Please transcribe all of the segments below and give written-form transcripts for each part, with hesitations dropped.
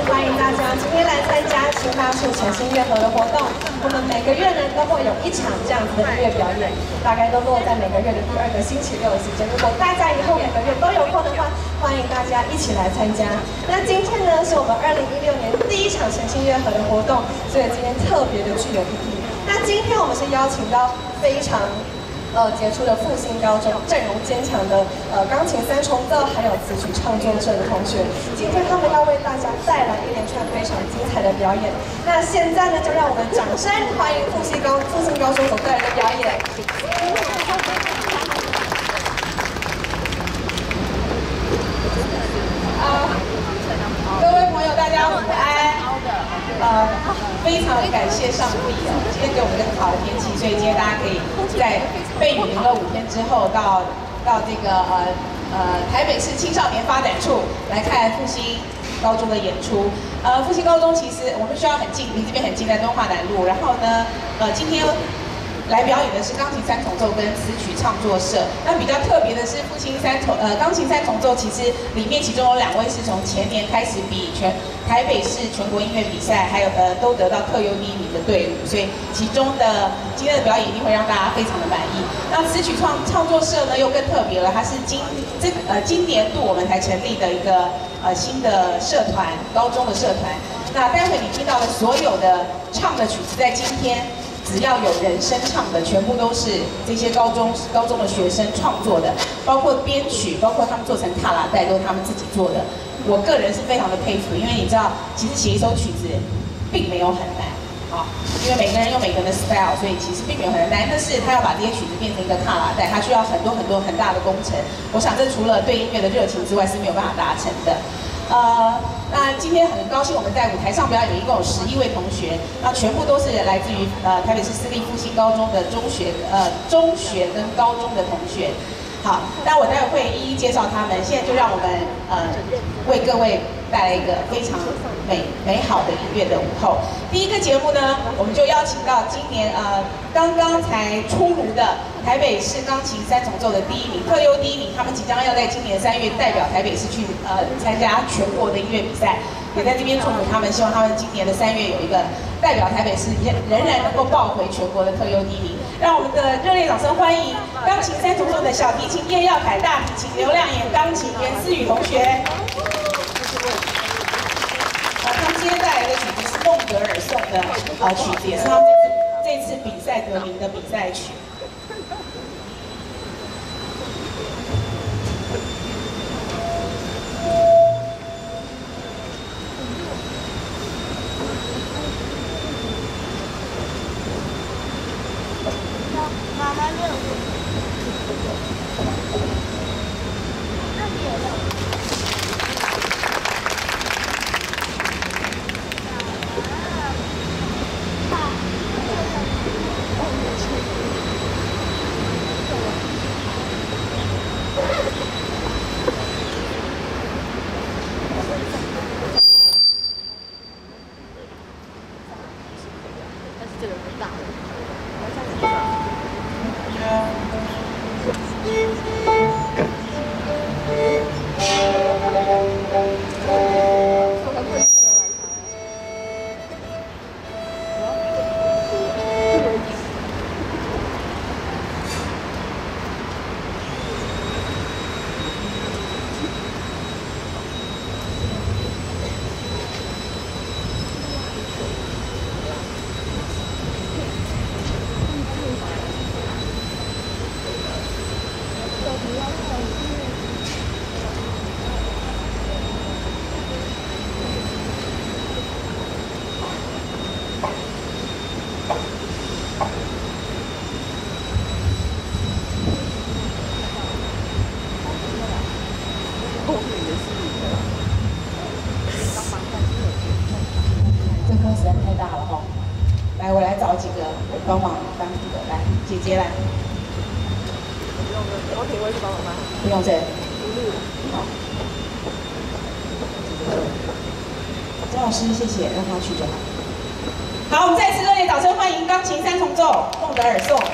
欢迎大家今天来参加清大处全新乐合的活动。我们每个月呢都会有一场这样子的音乐表演，大概都落在每个月的第2个星期六的时间。如果大家以后每个月都有空的话，欢迎大家一起来参加。那今天呢是我们2016年第1场全新乐合的活动，所以今天特别的具有意义。那今天我们是邀请到非常杰出的复兴高中阵容坚强的钢琴3重奏还有词曲创作社的同学，今天他们要为大家带来一连串非常精彩的表演。那现在呢，就让我们掌声欢迎复兴高中所带来的表演。各位朋友，大家午安。非常感谢上帝哦，今天给我们一个很好的天气，所以今天大家可以在被雨淋了5天之后，到这个台北市青少年发展处来看复兴高中的演出。复兴高中其实我们学校很近，离这边很近，在敦化南路。然后呢，今天来表演的是钢琴3重奏跟词曲创作社。那比较特别的是，钢琴3重奏其实里面其中有2位是从前年开始比台北市全国音乐比赛，还有都得到特优第1名的队伍，所以其中的今天的表演一定会让大家非常的满意。那词曲创作社呢又更特别了，它是今年度我们才成立的一个新的社团，高中的社团。那待会你听到的所有的唱的曲子，在今天只要有人声唱的，全部都是这些高中的学生创作的，包括编曲，包括他们做成卡拉带，都是他们自己做的。我个人是非常的佩服，因为你知道，其实写一首曲子并没有很难啊，因为每个人有每个人的 style， 所以其实并没有很难。但是他要把这些曲子变成一个卡拉带，他需要很多很大的工程。我想这除了对音乐的热情之外是没有办法达成的。那今天很高兴我们在舞台上表演，一共有11位同学，那全部都是来自于台北市私立复兴高中的中学跟高中的同学。好，那我待会会一一介绍他们。现在就让我们为各位带来一个非常美好的音乐的午后。第一个节目呢，我们就邀请到今年刚刚才出炉的台北市钢琴3重奏的第1名，特优第1名，他们即将要在今年3月代表台北市去参加全国的音乐比赛，也在这边祝福他们，希望他们今年的3月有一个代表台北市仍然能够抱回全国的特优第1名。让我们的热烈掌声欢迎钢琴3重奏的小提琴叶耀凯、大提琴刘亮眼、钢琴严思雨同学。他们今天带来的曲子是孟德尔颂的曲子，也是他们这次比赛得名的比赛曲。 妈妈没有。那别的。但是这个更大了。 这歌实在太大了哈！来，我来找几个帮忙当这个，来，姐姐来。 我可以回去帮忙吗？ 不用这。好。张老师，谢谢，让他去就好。好，我们再次热烈掌声欢迎钢琴3重奏孟德尔颂。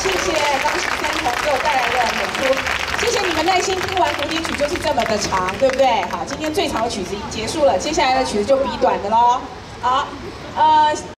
谢谢钢琴三重给我带来的演出，谢谢你们耐心听完古典曲就是这么的长，对不对？好，今天最长的曲子已经结束了，接下来的曲子就比短的喽。好，